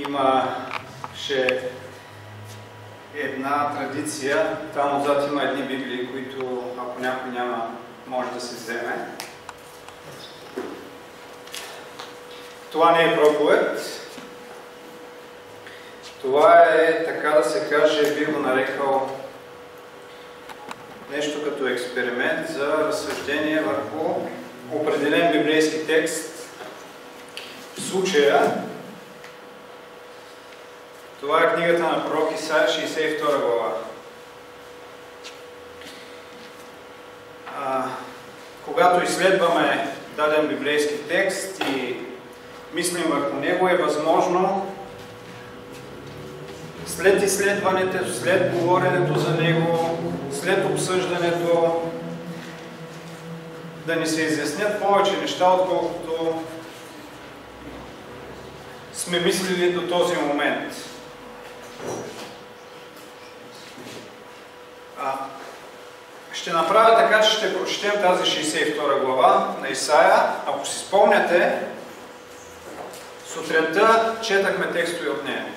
имаше една традиция, там отзад има едни библии, които ако някой няма, може да се вземе. Това не е проповед. Това е, така да се каже, би го нарекал нещо като експеримент за разсъждение върху определен библейски текст. В случая, това е книгата на пророк Исаия, 62 глава. Когато изследваме даден библейски текст и мислим върху него, е възможно след изследването, след говоренето за него, след обсъждането, да ни се изяснят повече неща, отколкото сме мислили до този момент. Ще направя така, че ще прочетем тази 62 глава на Исаия. Ако си спомняте, сутринта четахме текстове от нея.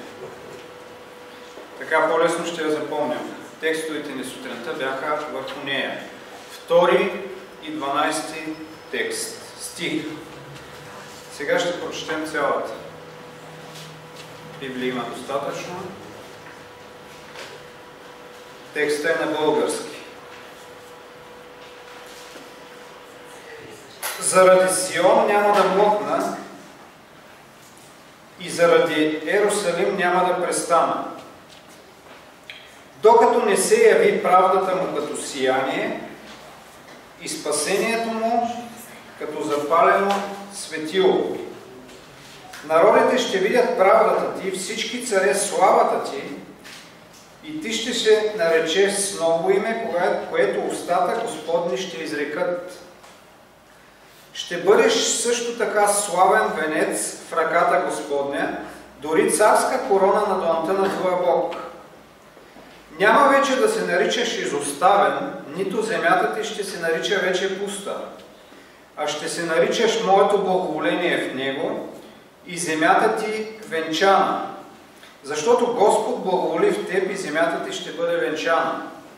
Така по-лесно ще я запомням. Текстовете ни сутринта бяха върху нея. 2 и 12 текст, стих. Сега ще прочетем цялата. Библия има достатъчно. Текстът е на български. Заради Сион няма да млъкна и заради Ерусалим няма да престана. Докато не се яви правдата му като сияние и спасението му като запалено светило. Народите ще видят правдата ти, всички царе славата ти, и ти ще се наречеш с ново име, което устата Господни ще изрекат. Ще бъдеш също така славен венец в ръката Господня, дори царска корона на дланта на твоя Бог. Няма вече да се наричаш изоставен, нито земята ти ще се нарича вече пуста, а ще се наричаш моето благоволение в него и земята ти венчана. Защото Господ благоволи в теб и земята ти ще бъде венчана.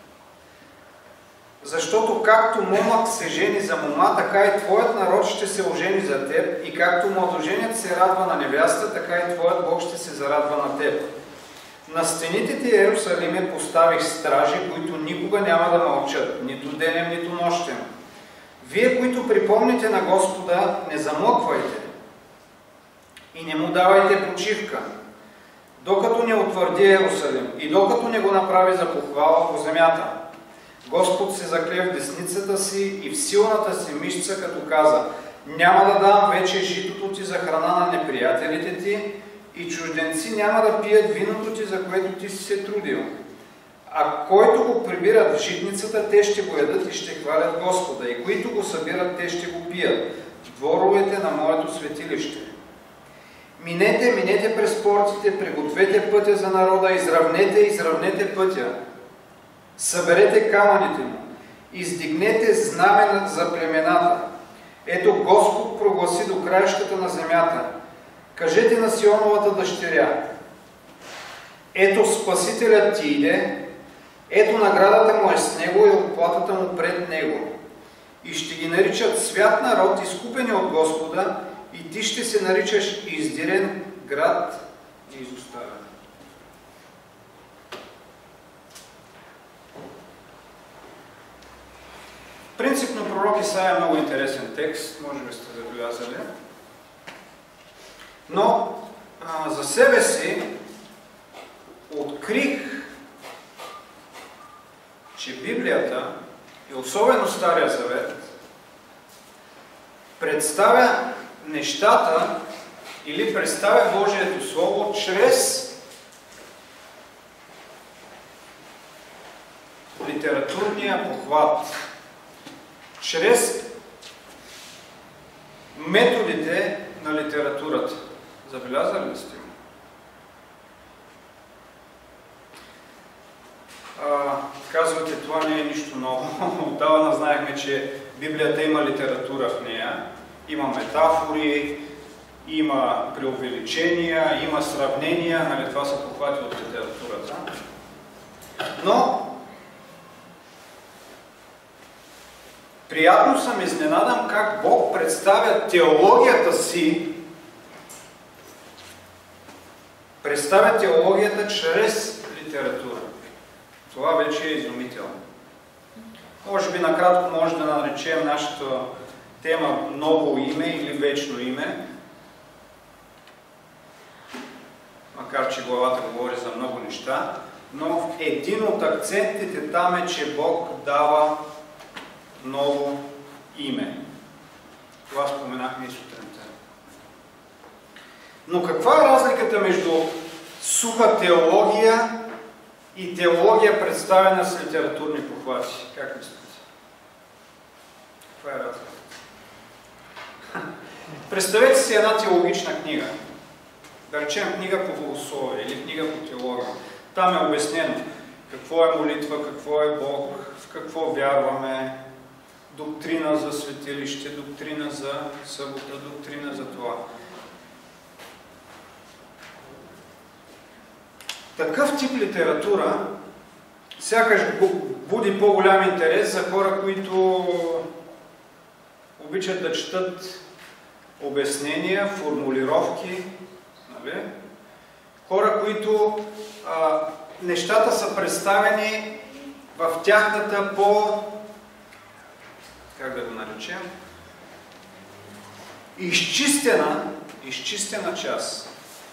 Защото както момък се жени за мома, така и твоят народ ще се ожени за теб, и както младоженец се радва на невяста, така и твоят Бог ще се зарадва на теб. На стените ти, Ерусалиме, поставих стражи, които никога няма да мълчат, нито денем, нито нощем. Вие, които припомните на Господа, не замлъквайте и не му давайте почивка, докато не утвърди Ерусалим и докато не го направи за похвала по земята. Господ се закле в десницата си и в силната си мишца, като каза: няма да дам вече житото ти за храна на неприятелите ти, и чужденци няма да пият виното ти, за което ти си се трудил. А който го прибират в житницата, те ще го ядат и ще хвалят Господа, и които го събират, те ще го пият в дворовете на моето светилище. Минете, минете през портите, пригответе пътя за народа, изравнете пътя. Съберете камъните му, издигнете знамена за племената. Ето Господ прогласи до краищата на земята. Кажете на Сионовата дъщеря: ето Спасителят ти иде, ето наградата му е с него и отплатата му пред него. И ще ги наричат свят народ, изкупени от Господа, и ти ще се наричаш издирен град и изоставен. Принципно пророк Исаия е много интересен текст, може би сте забелязали. Но за себе си открих, че Библията, и особено Стария Завет, представя нещата или представя Божието Слово чрез литературния похват, чрез методите на литературата. Забелязали ли сте го? Казвате, това не е нищо ново. Отдавна знаехме, че Библията има литература в нея. Има метафори, има преувеличения, има сравнения, нали, това са похвати от литературата. Но приятно съм изненадан как Бог представя теологията си, представя теологията чрез литература. Това вече е изумително. Може би накратко може да наречем нашата тема ново име или вечно име, макар че главата говори за много неща, но един от акцентите там е, че Бог дава ново име. Това споменахме и сутринта. Но каква е разликата между суха теология и теология, представена с литературни похвати? Как мислите? Каква е разликата? Представете си една теологична книга. Да речем книга по богословие или книга по теология. Там е обяснено какво е молитва, какво е Бог, в какво вярваме, доктрина за светилище, доктрина за събота, доктрина за това. Такъв тип литература сякаш буди по-голям интерес за хора, които обичат да четат обяснения, формулировки, нали? Хора, които нещата са представени в тяхната как да го наречем, изчистена част.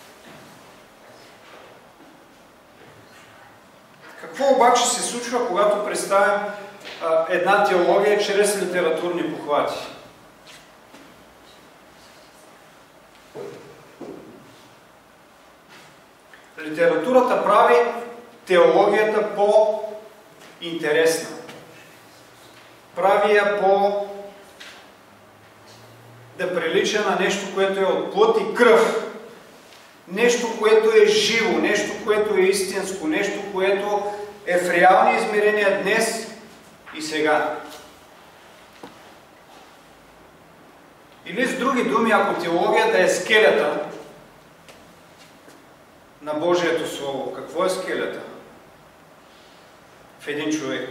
Какво обаче се случва, когато представим една теология чрез литературни похвати? Литературата прави теологията по-интересна. Прави я да прилича на нещо, което е от плът и кръв. Нещо, което е живо, нещо, което е истинско, нещо, което е в реални измерения днес и сега. Или с други думи, ако теологията е скелета на Божието Слово, какво е скелета в един човек?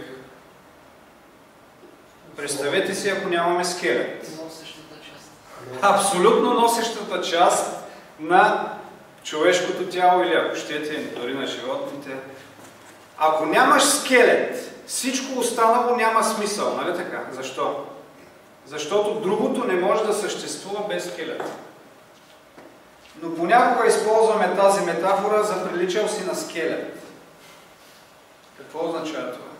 Представете си, ако нямаме скелет. Носещата част. Абсолютно носещата част на човешкото тяло или, ако щете, дори на животните. Ако нямаш скелет, всичко останало няма смисъл, нали така? Защо? Защото другото не може да съществува без скелет. Но понякога използваме тази метафора за приличал си на скелет. Какво означава това?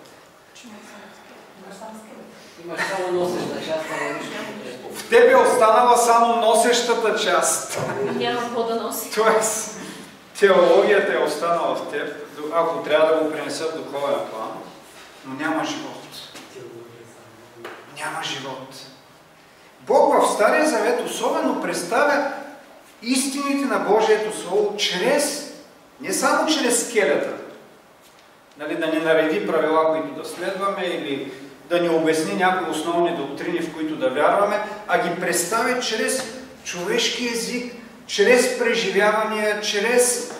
Имаш само носеща част, ама нищо. В тебе е останала само носещата част. Няма какво да носи. Тоест, теологията е останала в теб, ако трябва да го пренесат в духовен план, но няма живот. Няма живот. Бог в Стария Завет особено представя истините на Божието Слово не само чрез скелета, нали, да ни нареди правила, които да следваме, или да ни обясни някои основни доктрини, в които да вярваме, а ги представя чрез човешки език, чрез преживявания, чрез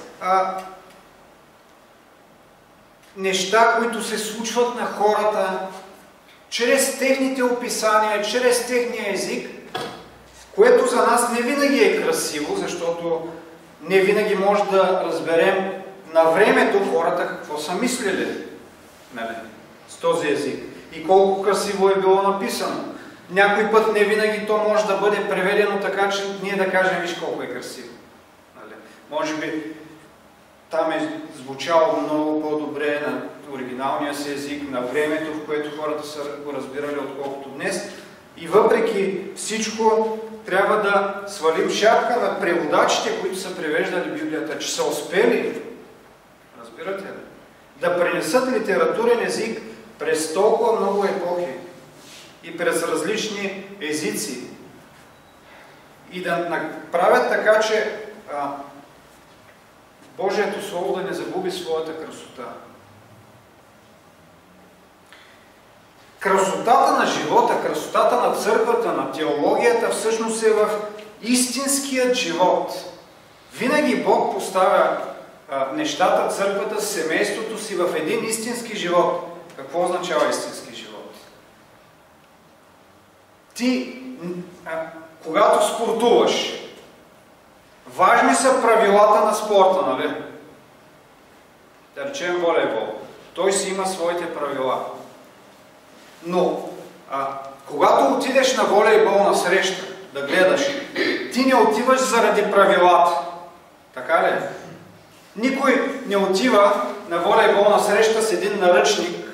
неща, които се случват на хората, чрез техните описания, чрез техния език, което за нас не винаги е красиво, защото не винаги може да разберем на времето хората какво са мислили, нали, с този език и колко красиво е било написано. Някой път не винаги то може да бъде преведено така, че ние да кажем, виж колко е красиво. Нали? Може би там е звучало много по-добре на оригиналния си език, на времето, в което хората са го разбирали, отколкото днес. И въпреки всичко, трябва да свалим шапка на преводачите, които са превеждали Библията, че са успели, разбирате ли, да пренесат литературен език през толкова много епохи и през различни езици и да направят така, че Божието Слово да не загуби своята красота. Красотата на живота, красотата на църквата, на теологията всъщност е в истинският живот. Винаги Бог поставя нещата, църквата, семейството си в един истински живот. Какво означава истински живот? Ти, когато спортуваш, важни са правилата на спорта, нали? Да речем волейбол. Той си има своите правила. Но, когато отидеш на волейболна среща, да гледаш, ти не отиваш заради правилата. Така ли? Никой не отива на волейболна среща с един наръчник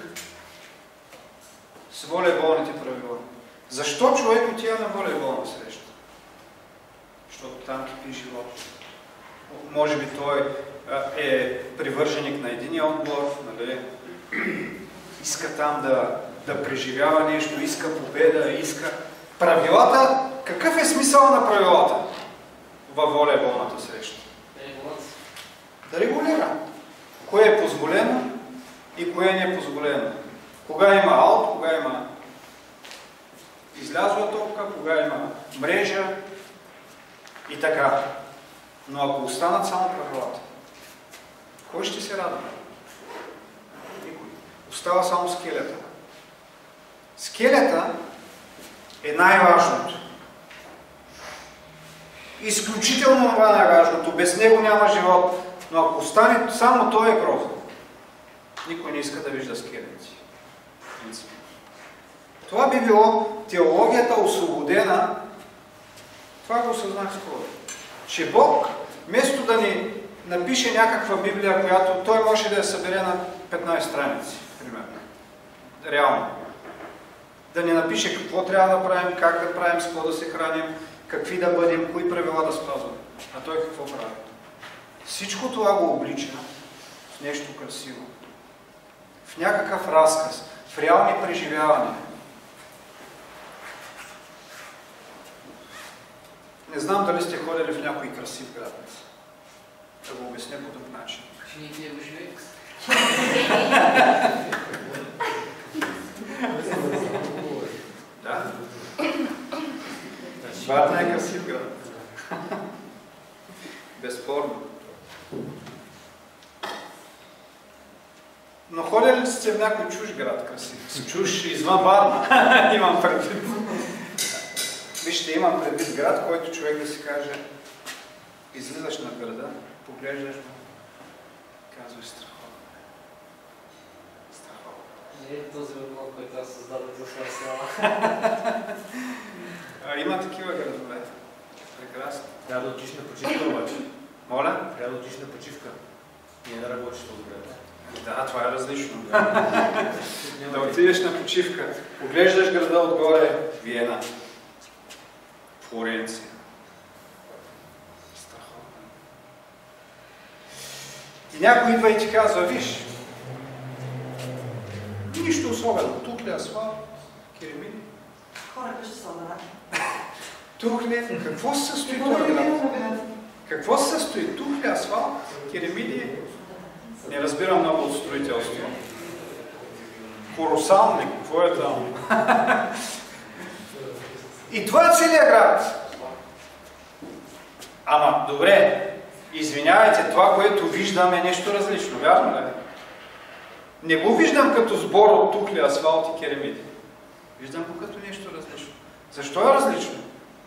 с волейболните правила. Защо човек отива на волейболна среща? Защото там кипи живот. Може би той е привърженик на единия отбор, нали? Иска там да преживява нещо, иска победа, иска... Правилата, какъв е смисъл на правилата във волейболната среща? Да регулира. Кое е позволено и кое не е позволено. Кога има аут, кога има излязла топка, кога има мрежа и така. Но ако останат само правилата, кой ще се радва? Никой. Остава само скелета. Скелета е най-важното. Изключително това е най-важното. Без него няма живот. Но ако остане само той е грозен. Никой не иска да вижда скелети. Това би било теологията освободена. Това го осъзнах скоро. Че Бог, вместо да ни напише някаква Библия, която той може да я събере на 15 страници, примерно. Реално. Да ни напише какво трябва да правим, как да правим, с какво да се храним, какви да бъдем, кои правила да спазваме. А той какво прави? Всичко това го облича в нещо красиво. В някакъв разказ, в реални преживявания. Не знам дали сте ходили в някой красив град. Да го обясня по друг начин. Ще ни ти го живее. Да? Варна е красив град. Безспорно. Но ходили ли сте в някой чуж град красив? Чуж извън Варна. Имам предвид. Вижте, имам предвид град, който човек да си каже, излизаш на града, поглеждаш го, казваш страхотно. Страхотно. Не е този въпрос, който аз създадах за своя слава. Има такива градове. Прекрасно. Трябва да отиш на почивка обаче. Моля? Трябва да отиш на почивка. Не да работиш в града. Да, това е различно. Да отидеш на почивка. Поглеждаш града отгоре, Виена. Флоренция. Страхотно. И някой идва и ти казва, виж, нищо особено. Тук ли асфалт, керамид? Хората ще са обрати. Тук ли? Какво се състои това град? Какво се състои? Тук ли асфалт, керамиди? Не разбирам много от строителство. Хоросалник, какво е там? И това е целият град. Ама, добре, извинявайте, това, което виждам е нещо различно, вярно ли? Не го виждам като сбор от тухли, асфалт и керамиди. Виждам го като нещо различно. Защо е различно?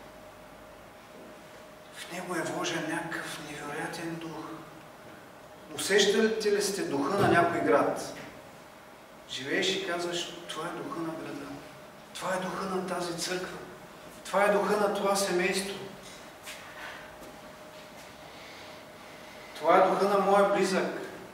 В него е вложен някакъв невероятен дух. Усещате ли сте духа на някой град? Живееш и казваш, това е духа на града. Това е духа на тази църква. Това е духа на това семейство. Това е духа на моя близък.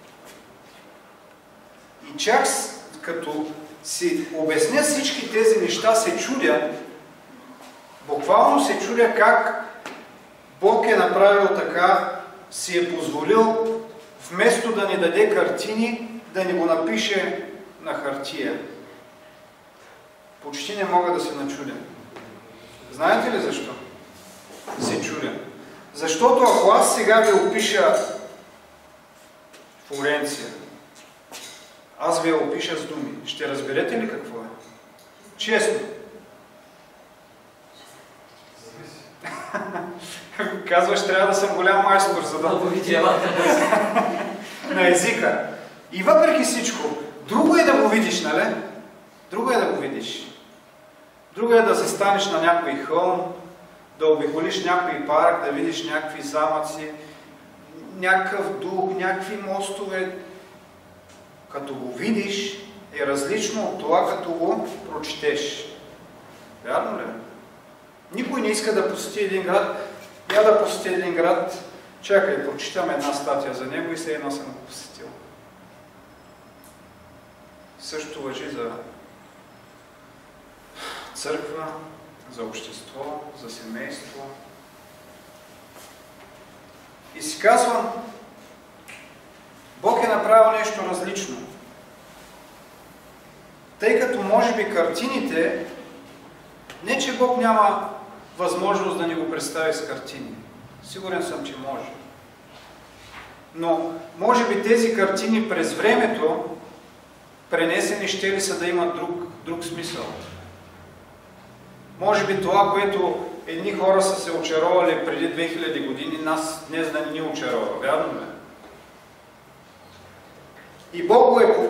И чак като си обясня всички тези неща, се чудя, буквално се чудя как Бог е направил така, си е позволил вместо да ни даде картини, да ни го напише на хартия. Почти не мога да се начудя. Знаете ли защо? Се чудя. Защото ако аз сега ви опиша Флоренция, аз ви я опиша с думи, ще разберете ли какво е? Честно. казваш, трябва да съм голям майстор, за да на езика. И въпреки всичко, друго е да го видиш, нали? Друго е да го видиш. Друго е да застанеш на някой хълм, да обиколиш някой парк, да видиш някакви замъци, някакъв дух, някакви мостове. Като го видиш, е различно от това, като го прочетеш. Вярно ли? Никой не иска да посети един град. Я да посети един град, чакай, прочитам една статия за него и все едно съм го посетил. Също важи за църква, за общество, за семейство. И си казвам, Бог е направил нещо различно. Тъй като може би картините, не че Бог няма възможност да ни го представи с картини. Сигурен съм, че може. Но може би тези картини през времето пренесени ще ли са да имат друг смисъл. Може би това, което едни хора са се очаровали преди 2000 години, нас днес да не ни очарова. Вярно ли? И Бог го е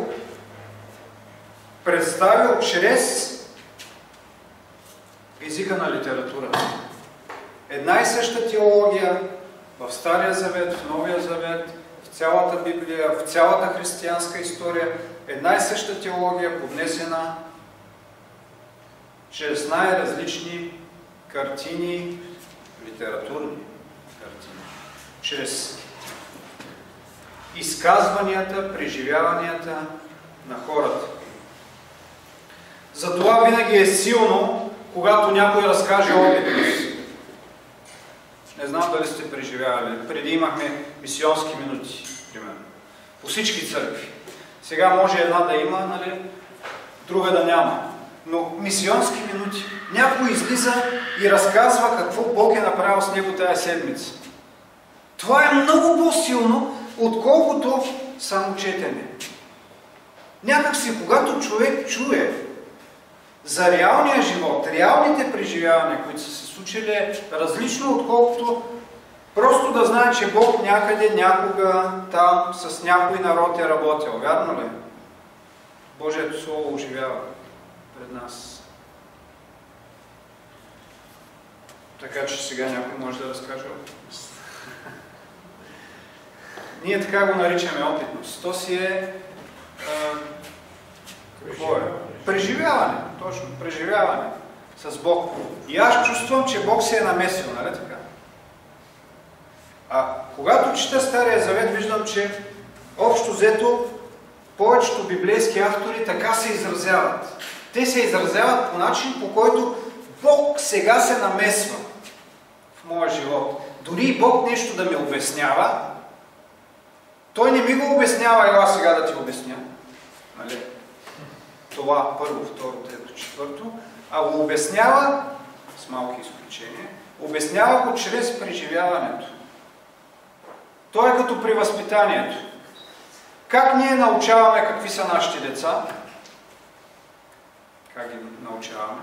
представил чрез езика на литературата. Една и съща теология в Стария Завет, в Новия Завет, в цялата Библия, в цялата християнска история, една и съща теология, поднесена чрез най-различни картини, литературни картини, чрез изказванията, преживяванията на хората. Затова винаги е силно, когато някой разкаже опитът си. Не знам дали сте преживявали. Преди имахме мисионски минути, примерно. По всички църкви. Сега може една да има, нали, друга да няма. Но мисионски минути. Някой излиза и разказва какво Бог е направил с него тая седмица. Това е много по-силно, отколкото само четене. Някак си, когато човек чуе за реалния живот, реалните преживявания, които са се случили, е различно, отколкото просто да знае, че Бог някъде, някога, там, с някой народ е работил. Вярно ли? Божието Слово оживява пред нас. Така че сега някой може да разкаже опитност. Ние така го наричаме опитност. То си е... какво е? Преживяване. Точно. Преживяване с Бог. И аз чувствам, че Бог се е намесил, нали така? А когато чета Стария Завет, виждам, че общо взето повечето библейски автори така се изразяват. Те се изразяват по начин, по който Бог сега се намесва в моя живот. Дори и Бог нещо да ми обяснява, Той не ми го обяснява, ела сега да ти обясня. Нали? Това първо, второ, трето, четвърто, а го обяснява, с малки изключения, обяснява го чрез преживяването. То е като при възпитанието. Как ние научаваме какви са нашите деца? Как ги научаваме?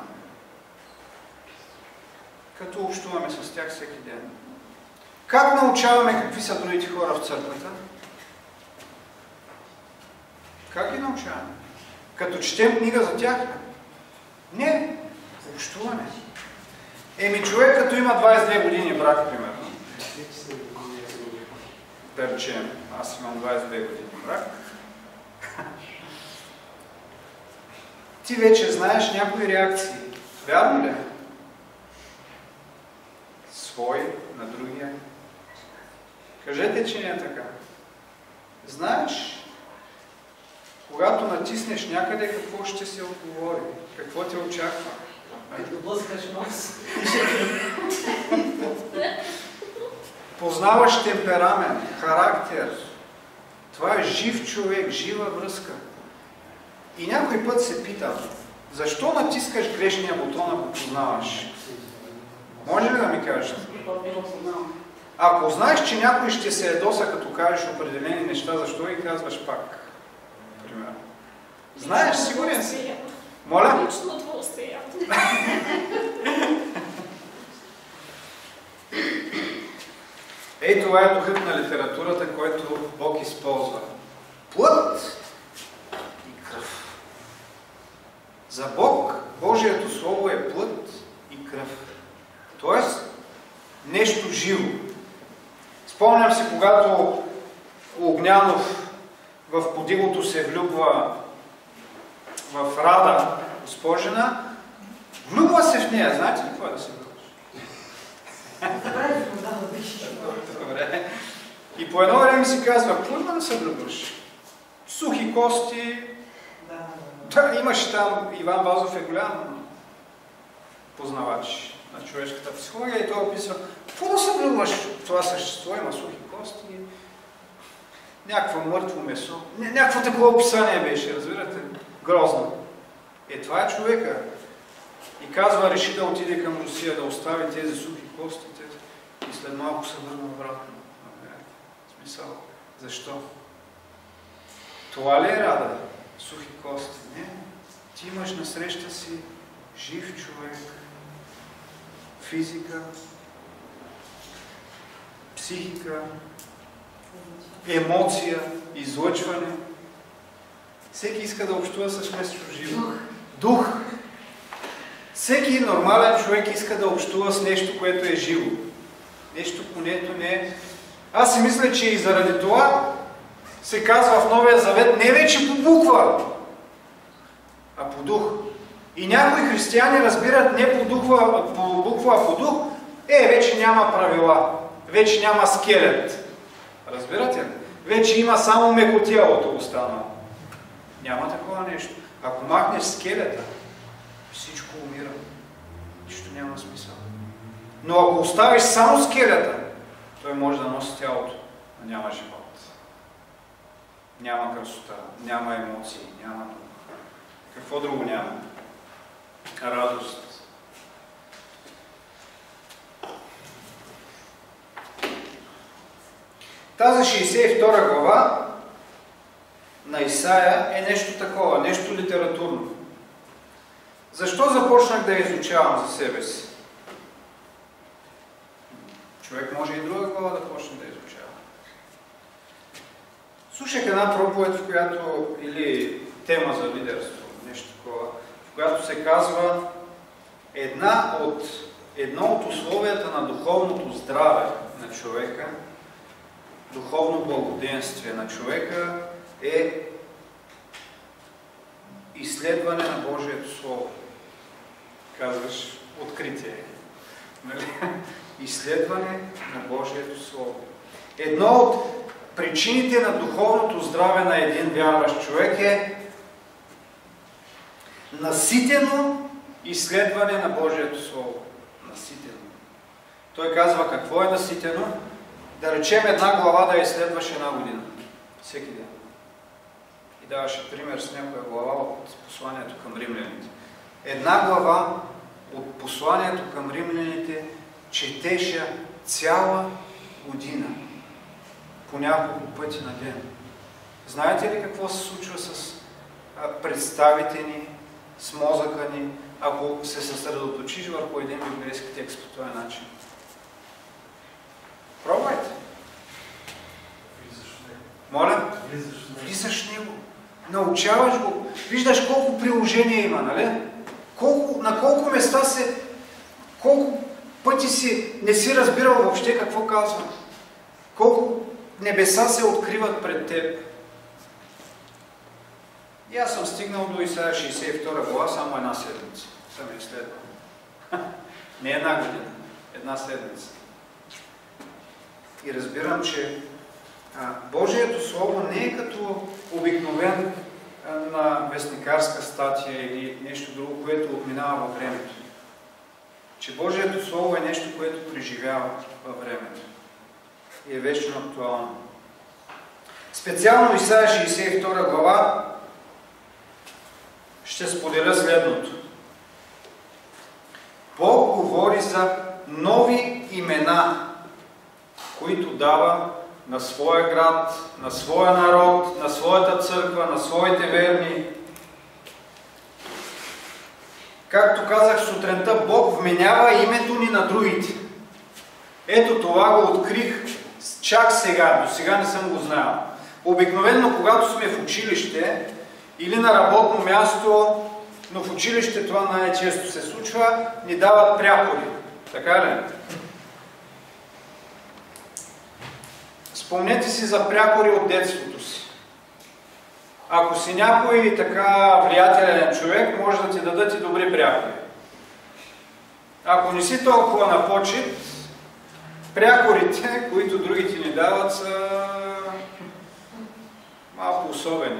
Като общуваме с тях всеки ден. Как научаваме какви са другите хора в църквата? Как ги научаваме? Като четем книга за тях? Не. Общуване. Човек като има 22 години брак, примерно. Да речем, аз имам 22 години брак. Ти вече знаеш някои реакции. Вярно ли? Свой на другия. Кажете, че не е така. Знаеш, когато натиснеш някъде, какво ще се отговори? Какво те очаква? Като блъскаш нос. Познаваш темперамент, характер. Това е жив човек, жива връзка. И някой път се пита, защо натискаш грешния бутон, ако познаваш? Може ли да ми кажеш? Ако знаеш, че някой ще се ядоса, като кажеш определени неща, защо ги казваш пак? Примерно. Знаеш, сигурен си. Моля? Лично удоволствие. Ей, това е духът на литературата, който Бог използва. Плът и кръв. За Бог Божието Слово е плът и кръв. Тоест, нещо живо. Спомням се, когато Огнянов в подивото се влюбва в Рада Госпожина, влюбва се в нея. Знаете ли какво е да се влюбваш? Добре. И по едно време си казва, какво има да се влюбваш? Сухи кости. Да, имаше там, Иван Вазов е голям познавач на човешката психология и той описва, какво да се влюбваш в това същество, има сухи кости, някакво мъртво месо. Някакво такова описание беше, разбирате? Грозно. Това е човека. И казва, реши да отиде към Русия, да остави тези сухи кости и след малко се върна обратно. Смисъл. Защо? Това ли е Рада? Сухи кости? Не. Ти имаш насреща си жив човек, физика, психика, емоция, излъчване. Всеки иска да общува с нещо живо. Дух. Всеки нормален човек иска да общува с нещо, което е живо. Нещо, което не е... Аз си мисля, че и заради това се казва в Новия Завет не вече по буква, а по дух. И някои християни разбират не по буква, а по дух. Вече няма правила. Вече няма скелет. Разбирате ли? Вече има само мекотялото останало. Няма такова нещо. Ако махнеш скелета, всичко умира. Нищо няма смисъл. Но ако оставиш само скелета, той може да носи тялото, но няма живот. Няма красота, няма емоции, няма дух. Какво друго няма? Радост. Тази 62 глава на Исаия е нещо такова, нещо литературно. Защо започнах да я изучавам за себе си? Човек може и друга глава да почне да изучава. Слушах една проповед, в която, или тема за лидерство, нещо такова, в която се казва едно от условията на духовното здраве на човека, духовно благоденствие на човека е изследване на Божието Слово. Казваш откритие. Нали? Изследване на Божието Слово. Едно от причините на духовното здраве на един вярващ човек е наситено изследване на Божието Слово. Наситено. Той казва какво е наситено. Да речем една глава да изследваш една година. Всеки ден. И даваше пример с някоя глава от посланието към римляните. Една глава от посланието към римляните четеше цяла година. По няколко пъти на ден. Знаете ли какво се случва с представите ни, с мозъка ни, ако се съсредоточиш върху един библейски текст по този начин? Пробвайте. Моля? Влизаш в него. Научаваш го. Виждаш колко приложения има, нали? На колко места колко пъти не си разбирал въобще какво казва. Колко небеса се откриват пред теб. И аз съм стигнал до Исаия 62 глава само една седмица. Съм я изследвал. Не една година. Една седмица. И разбирам, че Божието Слово не е като обикновен на вестникарска статия или нещо друго, което отминава във времето. Че Божието Слово е нещо, което преживява във времето. И е вечно актуално. Специално Исаия 62 глава ще споделя следното. Бог говори за нови имена, които дава на своя град, на своя народ, на своята църква, на своите верни. Както казах сутринта, Бог вменява името ни на другите. Ето това го открих чак сега, до сега не съм го знаел. Обикновено, когато сме в училище или на работно място, но в училище това най-често се случва, ни дават прякори. Така ли? Спомнете си за прякори от детството си. Ако си някой така влиятелен човек, може да ти дадат и добри прякори. Ако не си толкова на почет, прякорите, които другите ни дават, са малко особени.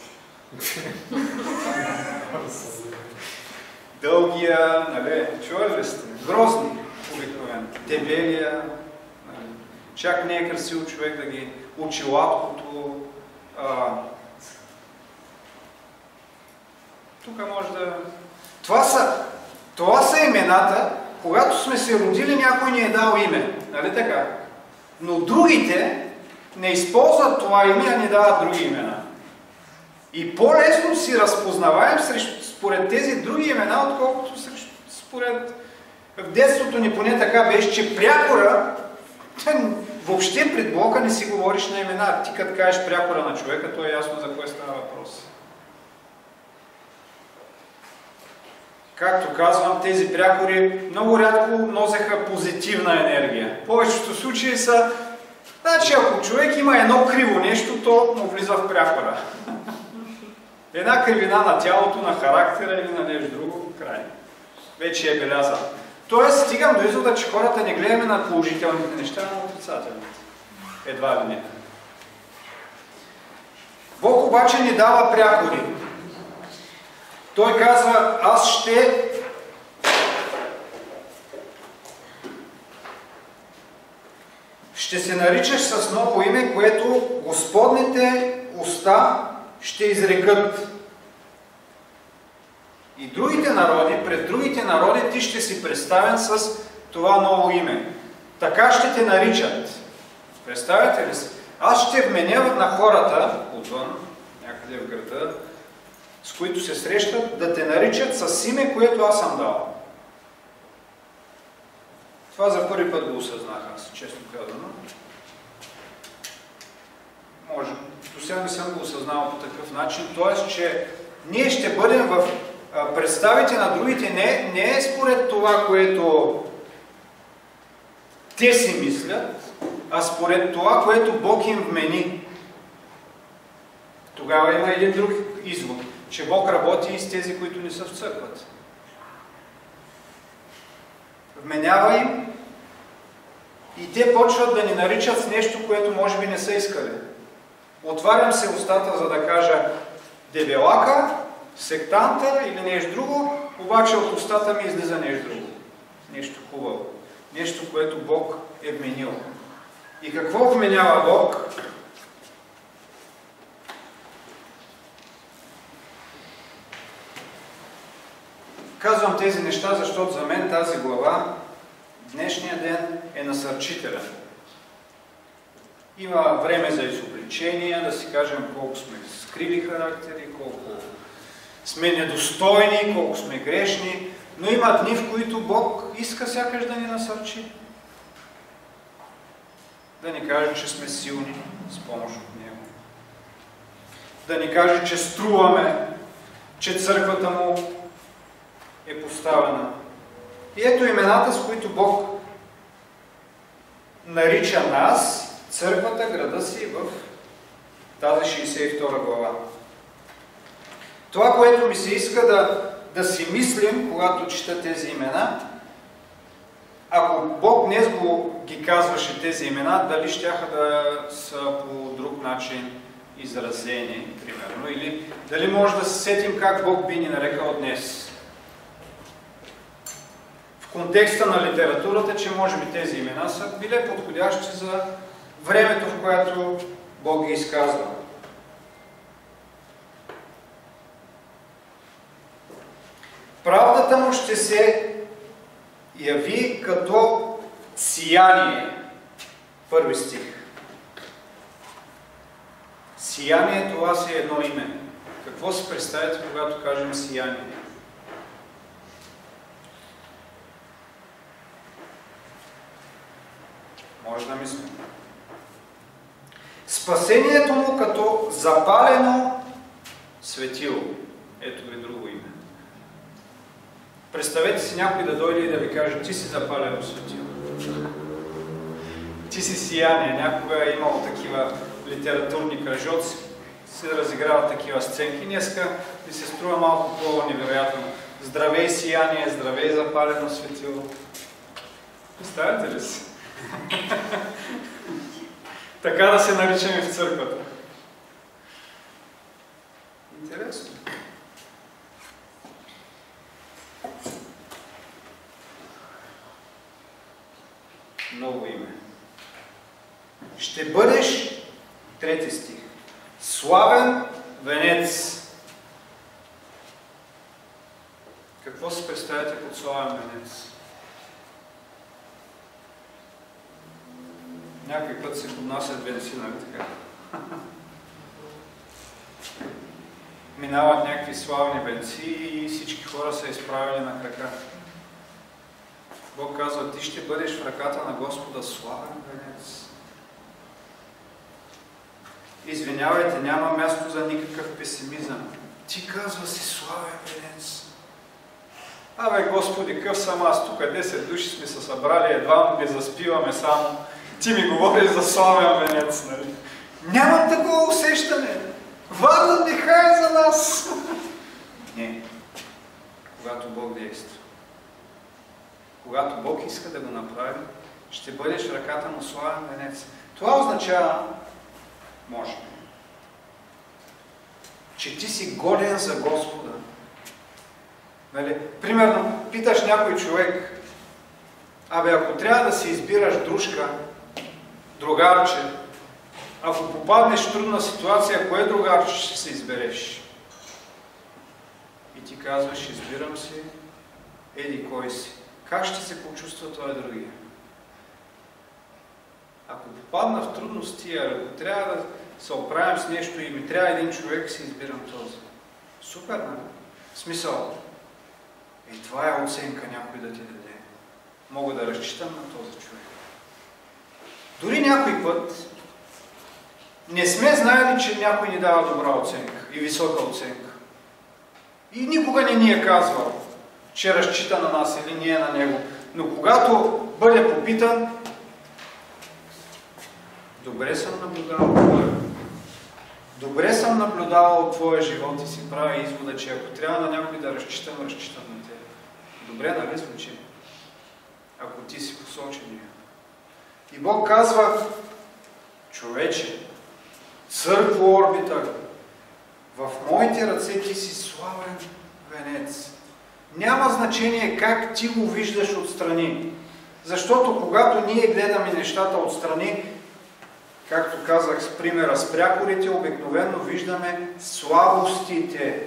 Дългия, нали, чували ли сте? Грозни, обикновено. Дебелия, нали. Чак не е красиво човек да ги учи латкото. Тук може да... Това са имената, когато сме се родили, някой ни е дал име. Нали така? Но другите не използват това име, а ни дават други имена. И по-лесно си разпознаваем според тези други имена, отколкото според... В детството ни поне така беше, че прякора, въобще пред Бога не си говориш на имена. Ти като кажеш прякора на човека, то е ясно за кое става въпрос. Както казвам, тези прякори много рядко носеха позитивна енергия. В повечето случаи са, значи ако човек има едно криво нещо, то му влиза в прякора. Една кривина на тялото, на характера или на нещо друго, край. Вече е белязан. Тоест, стигам до извода, че хората не гледаме на положителните неща, а на отрицателните. Едва ли не. Бог обаче ни дава прякори. Той казва, аз ще се наричаш с ново име, което Господните уста ще изрекат. И другите народи, пред другите народи ти ще си представен с това ново име. Така ще те наричат. Представяте ли си? Аз ще вменя на хората отвън, някъде в града, с които се срещат, да те наричат с име, което аз съм дал. Това за първи път го осъзнах аз, честно казано. Може, до сега не съм го осъзнал по такъв начин, т.е. че ние ще бъдем в представите на другите не е според това, което те си мислят, а според това, което Бог им вмени. Тогава има един друг извод, че Бог работи и с тези, които не са в църквата. Вменява им и те почват да ни наричат с нещо, което може би не са искали. Отварям се устата, за да кажа дебелака, сектанта или нещо друго, обаче от устата ми излиза нещо друго. Нещо хубаво. Нещо, което Бог е вменил. И какво вменява Бог? Казвам тези неща, защото за мен тази глава, днешния ден е насърчителен. Има време за изобличение, да си кажем колко сме скрили характери, колко сме недостойни, колко сме грешни, но има дни, в които Бог иска сякаш да ни насърчи. Да ни каже, че сме силни с помощ от Него. Да ни каже, че струваме, че църквата Му е поставена. И ето имената, с които Бог нарича нас, църквата, града си в тази 62 глава. Това, което ми се иска да си мислим, когато чета тези имена, ако Бог днес ги казваше тези имена, дали щяха да са по друг начин изразени, примерно, или дали може да се сетим как Бог би ни нарекал днес. В контекста на литературата, че може би тези имена са били подходящи за времето, в което Бог ги изказва. Правдата му ще се яви като сияние. Първи стих. Сияние, това си е едно име. Какво си представяте, когато кажем сияние? Може да мислим. Спасението му като запалено светило. Ето ви друго име. Представете си някой да дойде и да ви каже, ти си запалено светило. Ти си сияние. Някога е имало такива литературни кръжоци, се разиграват такива сценки. Днеска ми се струва малко по-невероятно. Здравей сияние, здравей запалено светило. Представяте ли си? Така да се наричаме в църквата. Интересно. Ново име. Ще бъдеш, 3 стих, славен венец. Какво си представяте под славен венец? Някой път се поднасят венци, нали така? Минават някакви славни венци и всички хора са изправени на крака. Бог казва, ти ще бъдеш в ръката на Господа славен венец. Извинявайте, няма място за никакъв песимизъм. Ти казва си славен венец. Абе, Господи, къв съм аз тук, 10 души сме се събрали, едва ги заспиваме само. Ти ми говориш за славен венец, нали? Нямам такова усещане. Варна диха е за нас. Не. Когато Бог действа. Когато Бог иска да го направи, ще бъдеш в ръката му славен венец. Това означава, може би, че ти си годен за Господа. Нали? Примерно, питаш някой човек, абе, ако трябва да си избираш дружка, другарче, ако попаднеш в трудна ситуация, кое другарче ще се избереш? И ти казваш, избирам си еди кой си. Как ще се почувства това другия? Ако попадна в трудности, ако трябва да се оправим с нещо и ми трябва един човек, си избирам този. Супер, нали? В смисъл. И това е оценка някой да ти даде. Мога да разчитам на този човек. Дори някой път не сме знаели, че някой ни дава добра оценка и висока оценка. И никога не ни е казвал, че разчита на нас или ние на него. Но когато бъде попитан, добре съм наблюдавал твоя живот и си правя извода, че ако трябва на някой да разчитам на теб. Добре, нали звучи? Ако ти си посочен. И Бог казва, човече, църкво орбита, в моите ръце ти си славен венец. Няма значение как ти го виждаш отстрани. Защото когато ние гледаме нещата отстрани, както казах с примера с прякорите, обикновено виждаме слабостите.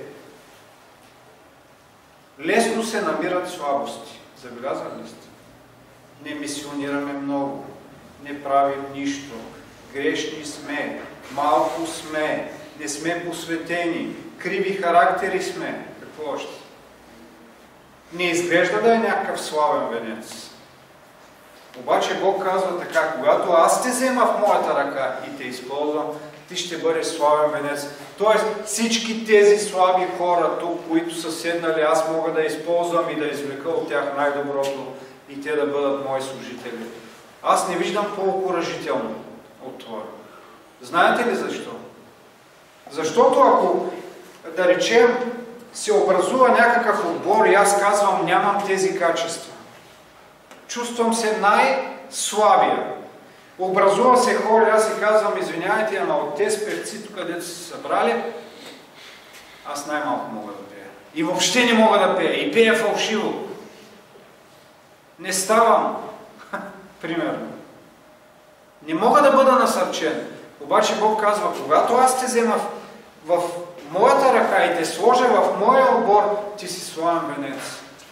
Лесно се намират слабости. Забелязали ли сте? Не мисионираме много, не правим нищо, грешни сме, малко сме, не сме посветени, криви характери сме. Какво още? Не изглежда да е някакъв славен венец. Обаче Бог казва така, когато аз те взема в моята ръка и те използвам, ти ще бъдеш славен венец. Тоест всички тези слаби хора тук, които са седнали, аз мога да използвам и да извлека от тях най-доброто и те да бъдат мои служители. Аз не виждам по-окуражително от това. Знаете ли защо? Защото ако, да речем, се образува някакъв отбор и аз казвам, нямам тези качества. Чувствам се най-слабия. Образува се хора, аз си казвам, извинявайте, ама от тези певци, тук където са се събрали, аз най-малко мога да пея. И въобще не мога да пея. И пея фалшиво. Не ставам. Примерно. Не мога да бъда насърчен. Обаче Бог казва, когато аз те взема в моята ръка и те сложа в моя отбор, ти си славен венец.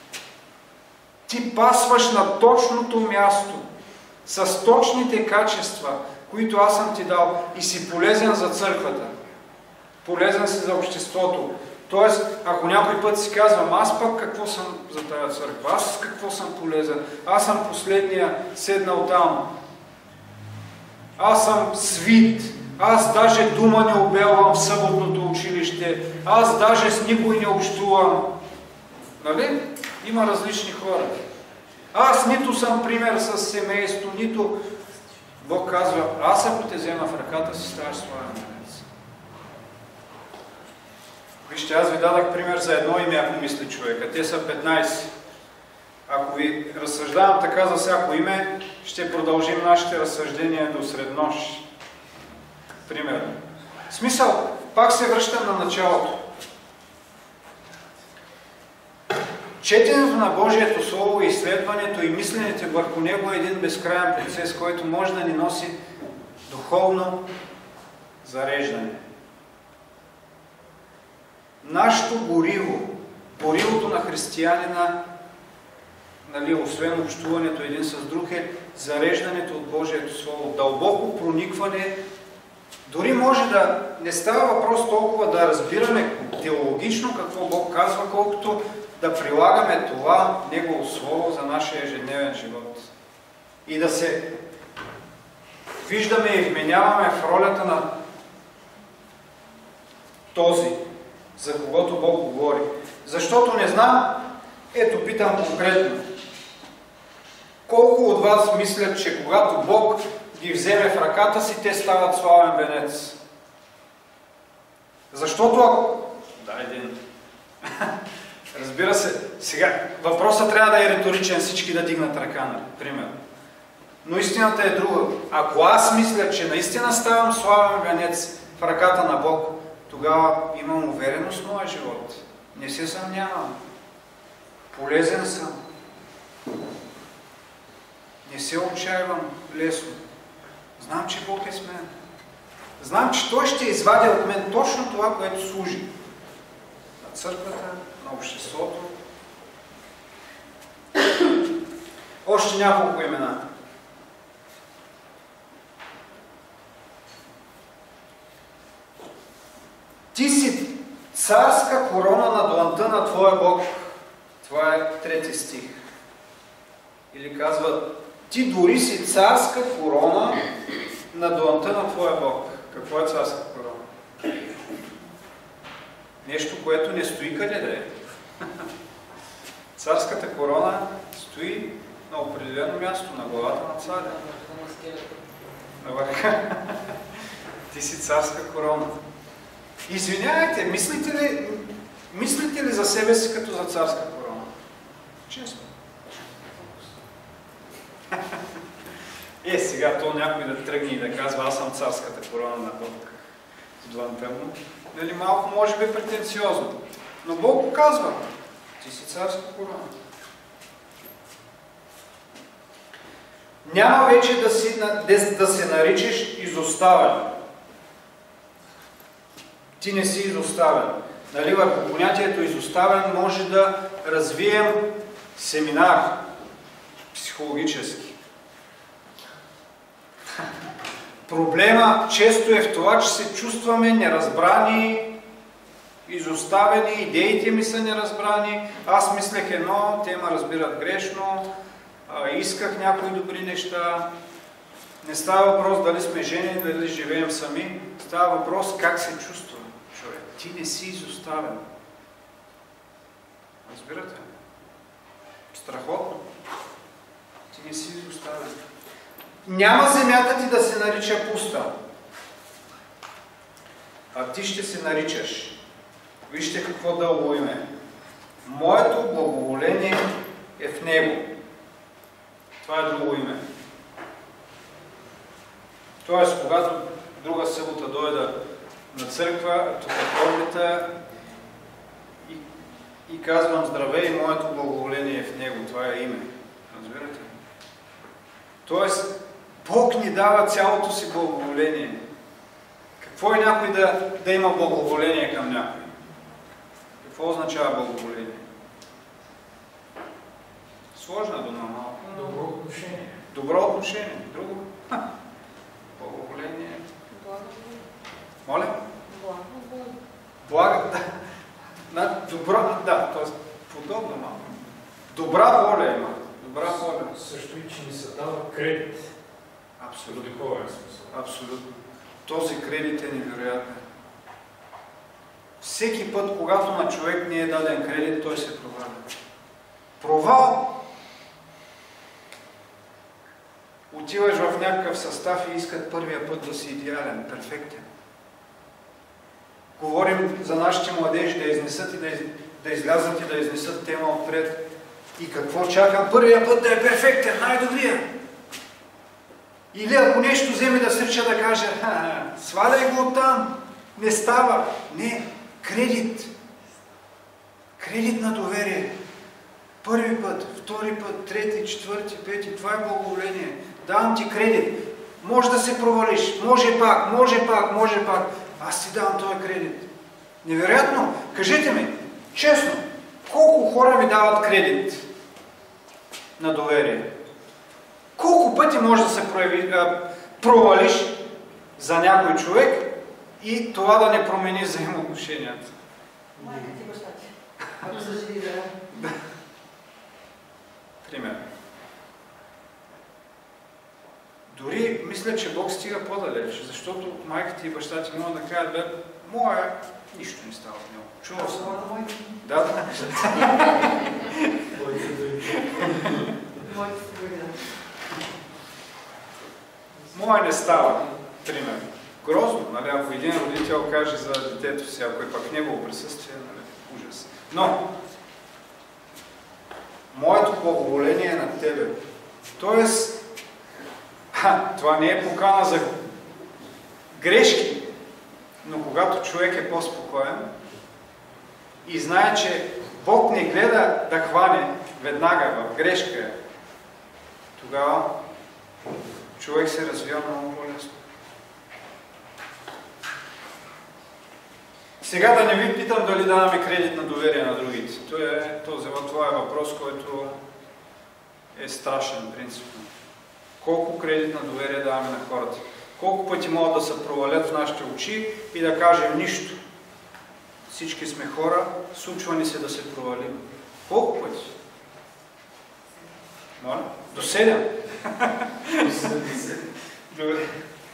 Ти пасваш на точното място, с точните качества, които аз съм ти дал и си полезен за църквата. Полезен си за обществото. Тоест, ако някой път си казвам, аз пък какво съм за тази църква, аз какво съм полезен, аз съм последния седнал там, аз съм свит, Аз даже дума не обелвам в съботното училище. Аз даже с никой не общувам. Нали? Има различни хора. Аз нито съм пример с семейство, нито... Бог казва, аз ако те взема в ръката си, ставаш славен венец. Вижте, аз ви дадах пример за едно име, ако мисли човека. Те са 15. Ако ви разсъждавам така за всяко име, ще продължим нашите разсъждения до среднощ. Примерно. Смисъл, пак се връщам на началото. Четенето на Божието Слово, изследването и мисленето върху него е един безкрайен процес, който може да ни носи духовно зареждане. Нашето гориво, горивото на християнина, нали, освен общуването един с друг, е зареждането от Божието Слово. Дълбоко проникване. Дори може да не става въпрос толкова да разбираме теологично какво Бог казва, колкото да прилагаме това Негово Слово за нашия ежедневен живот. И да се виждаме и вменяваме в ролята на този, за когото Бог говори. Защото не знам, ето питам конкретно, колко от вас мислят, че когато Бог ги вземе в ръката си, те стават славен венец? Защото ако... Да, един... Разбира се, сега въпросът трябва да е риторичен, всички да дигнат ръка, нали, примерно. Но истината е друга. Ако аз мисля, че наистина ставам славен венец в ръката на Бог, тогава имам увереност в моя живот. Не се съмнявам. Полезен съм. Не се отчаивам лесно. Знам, че Бог е с мен. Знам, че Той ще извади от мен точно това, което служи. На църквата, на обществото. Още няколко имена. Ти си царска корона на дланта на Твоя Бог. Това е 3 стих. Или казва, ти дори си царска корона на дланта на Твоя Бог. Какво е царска корона? Нещо, което не стои къде да е. Царската корона стои на определено място, на главата на царя. На върха. Ти си царска корона. Извинявайте, мислите ли за себе си като за царска корона? Честно. Сега то някой да тръгне и да казва, аз съм царската корона на Бог. Дланта му. Нали, малко може би претенциозно. Но Бог го казва. Ти си царска корона. Няма вече да се наричаш изоставен. Ти не си изоставен. Нали, върху понятието изоставен може да развием семинар психологически. Проблема често е в това, че се чувстваме неразбрани, изоставени, идеите ми са неразбрани, аз мислех едно, те ме разбират грешно, исках някои добри неща. Не става въпрос дали сме жени, дали живеем сами, става въпрос как се чувства човек. Ти не си изоставен. Разбирате? Страхотно. Ти не си изоставен. Няма земята ти да се нарича пуста, а ти ще се наричаш. Вижте какво дълго име. Моето благоволение е в него. Това е друго име. Тоест, когато друга събота дойда на църква, тук помните и казвам здравей, моето благоволение е в него. Това е име. Разбирате? Тоест, Бог ни дава цялото си благоволение. Какво е някой да има благоволение към някой? Какво означава благоволение? Сложна дума малко. Добро отношение. Добро отношение. Друго? Благоволение. Моля? Благо. Да. Добро, да, т.е. подобно малко. Добра воля има. Добра воля. Също и, че ни се дава кредит. Абсолютно. Духовен смисъл. Абсолютно. този кредит е невероятен. Всеки път, когато на човек не е даден кредит, той се проваля. Провал! Отиваш в някакъв състав и искат първия път да си идеален, перфектен. Говорим за нашите младежи да изнесат и да излязат и да изнесат тема отпред. И какво чакам? Първия път да е перфектен, най-добрия. Или ако нещо вземе да срича да каже, сваляй го оттам, не става. Не, кредит. Кредит на доверие. Първи път, втори път, трети, четвърти, пети, това е благоволение. Давам ти кредит. Може да се провалиш, може пак, може пак, може пак. Аз ти давам този кредит. Невероятно! Кажете ми, честно, колко хора ми дават кредит на доверие? Колко пъти може да се провалиш за някой човек и това да не промени взаимоотношенията? Майка ти баща ти. Ако са живи, да. Пример. Дори мисля, че Бог стига по-далеч, защото майката и баща ти могат да кажат, бе, моя, нищо не става от него. Чувал съм. Да. Моя не става, пример. Грозно, нали, ако един родител каже за детето си, ако е пък негово присъствие, нали, ужас. Но, моето благоволение е на тебе. Тоест, това не е покана за грешки, но когато човек е по-спокоен и знае, че Бог не гледа да хване веднага в грешка, тогава човек се развива много по-лесно. Сега да не ви питам дали даваме кредит на доверие на другите. Това е въпрос, който е страшен принципно. Колко кредит на доверие даваме на хората? Колко пъти могат да се провалят в нашите очи и да кажем нищо? Всички сме хора, случва ни се да се провалим. Колко пъти? Моля? До 7. Добре.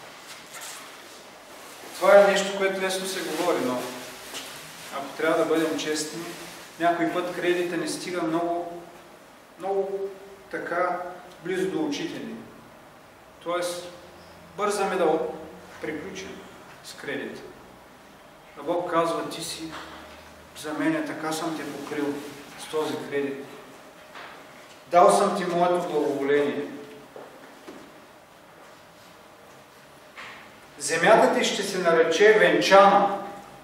Това е нещо, което лесно се говори, но ако трябва да бъдем честни, някой път кредита не стига много така близо до очите ни. Тоест, бързаме да приключим с кредита. А Бог казва, ти си за мен, така съм те покрил с този кредит. Дал съм ти моето благоволение. Земята ти ще се нарече венчана.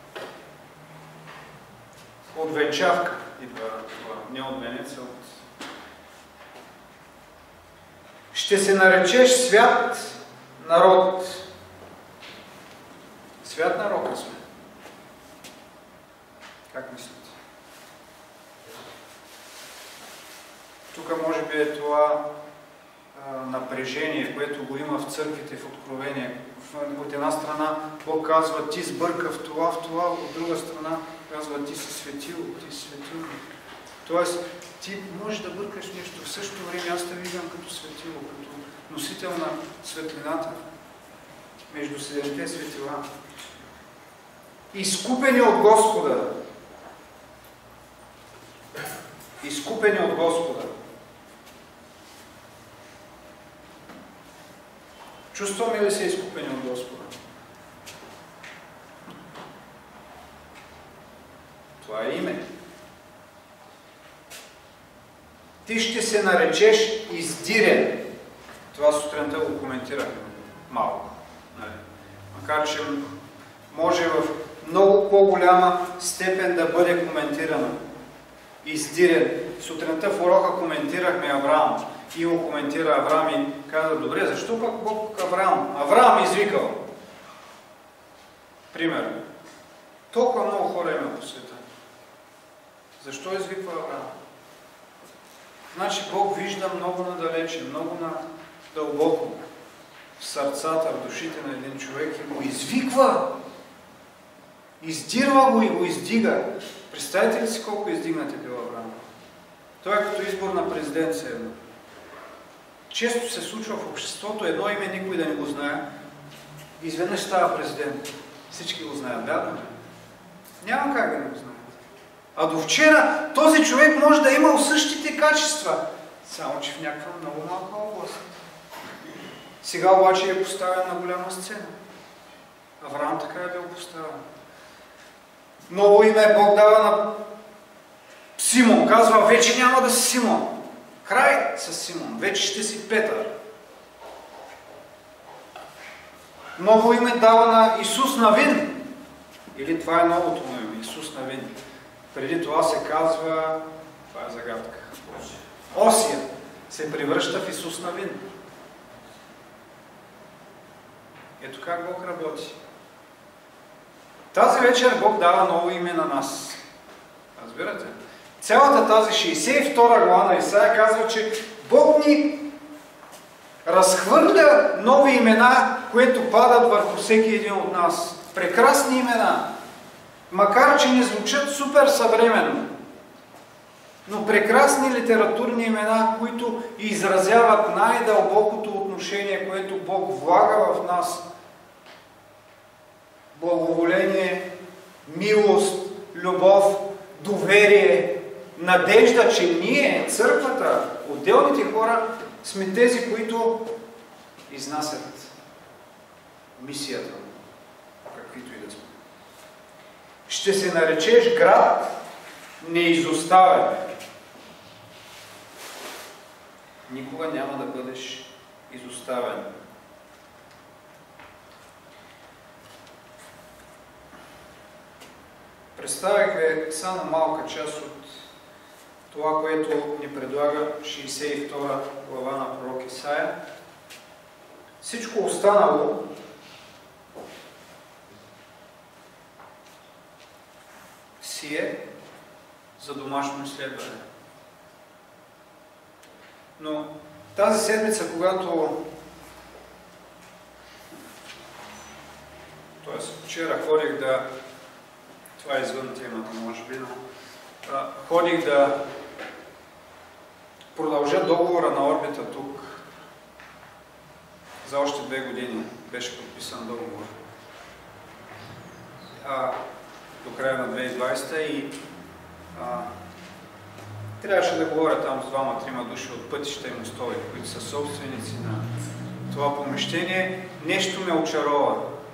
От венчавка. Не от венец, от... Ще се наречеш свят народ. Свят народ сме. Как мислите? Тук може би е това напрежение, което го има в църквите, в Откровение. От една страна Бог казва, ти сбърка в това, от друга страна казва, ти си светил, ти си светил. Тоест, ти можеш да бъркаш нещо. В същото време аз те виждам като светило, като носител на светлината между седемте светила. Изкупени от Господа. Изкупени от Господа. Чувстваме ли се изкупени от Господа? Това е име. Ти ще се наречеш издирен. Това сутринта го коментирахме малко. Макар че може в много по-голяма степен да бъде коментирано. Издирен. Сутринта в урока коментирахме Авраам. И го коментира Авраам и каза, добре, защо пък Бог Авраам? Авраам извикал. Пример. Толкова много хора има по света. Защо извиква Авраам? Значи Бог вижда много надалече, много надълбоко в сърцата, в душите на един човек и го извиква. Издирва го и го издига. Представете ли си колко издигнат е бил Авраам? Той е като избор на президенция. Често се случва в обществото едно име, никой да не го знае. изведнъж става президент. Всички го знаят, вярно ли? Няма как да не го знаят. А до вчера този човек може да е имал същите качества, само че в някаква много малка област. Сега обаче е поставен на голяма сцена. Авраам така е бил поставен. Ново име Бог дава на Симон. Казва, вече няма да си Симон. Край с Симон. Вече ще си Петър. Ново име дава на Исус Навин. Или това е новото му име, Исус Навин. Преди това се казва, това е загадка, Осия се превръща в Исус Навин. Ето как Бог работи. Тази вечер Бог дава ново име на нас. Разбирате? Цялата тази 62 глава на Исаия казва, че Бог ни разхвърля нови имена, които падат върху всеки един от нас. Прекрасни имена. Макар че не звучат супер съвременно. Но прекрасни литературни имена, които изразяват най-дълбокото отношение, което Бог влага в нас. Благоволение, милост, любов, доверие, надежда, че ние, църквата, отделните хора, сме тези, които изнасят мисията, каквито и да сме. Ще се наречеш град неизоставен. Никога няма да бъдеш изоставен. Представих ви само малка част от това, което ни предлага 62 глава на пророк Исаия. Всичко останало си е за домашно изследване. Но тази седмица, когато вчера ходих да... Това е извън темата, може би, но ходих да продължа договора на орбита тук. За още 2 години беше подписан договор. До края на 2020 и трябваше да говоря там с 2-3 души от пътища и мостове, които са собственици на това помещение. Нещо ме очарова.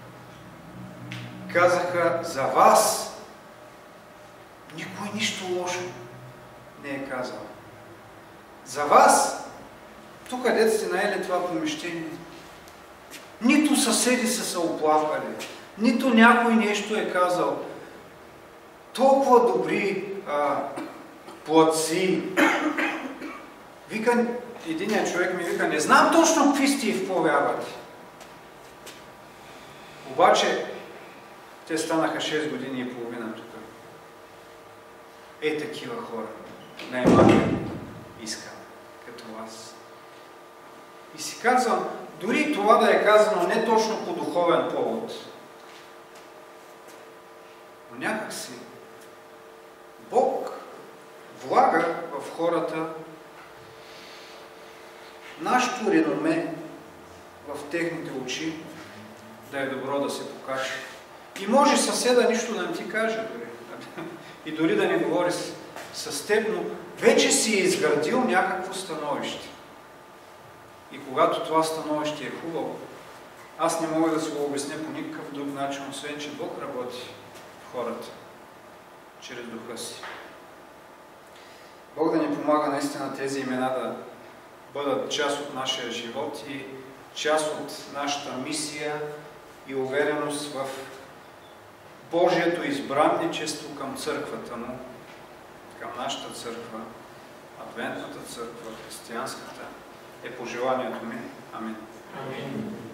Казаха, за вас никой нищо лошо не е казал. За вас, тук където сте наели това помещение, нито съседи са се оплакали, нито някой нещо е казал. Толкова добри платци. Вика, единият човек ми вика, не знам точно какви сте и в какво вярвате. Обаче, те станаха 6 години и половина тук. Такива хора. Най-малко искам, като вас. И си казвам, дори това да е казано не точно по духовен повод, но някак си Бог влага в хората нашето реноме в техните очи да е добро да се покаже. И може съседа нищо да не ти каже дори. И дори да не говори с теб, но вече си е изградил някакво становище. И когато това становище е хубаво, аз не мога да се го обясня по никакъв друг начин, освен че Бог работи в хората чрез духа си. Бог да ни помага наистина тези имена да бъдат част от нашия живот и част от нашата мисия и увереност в Божието избранничество към църквата му, към нашата църква, адвентната църква, християнската, е пожеланието ми. Амин. Амин.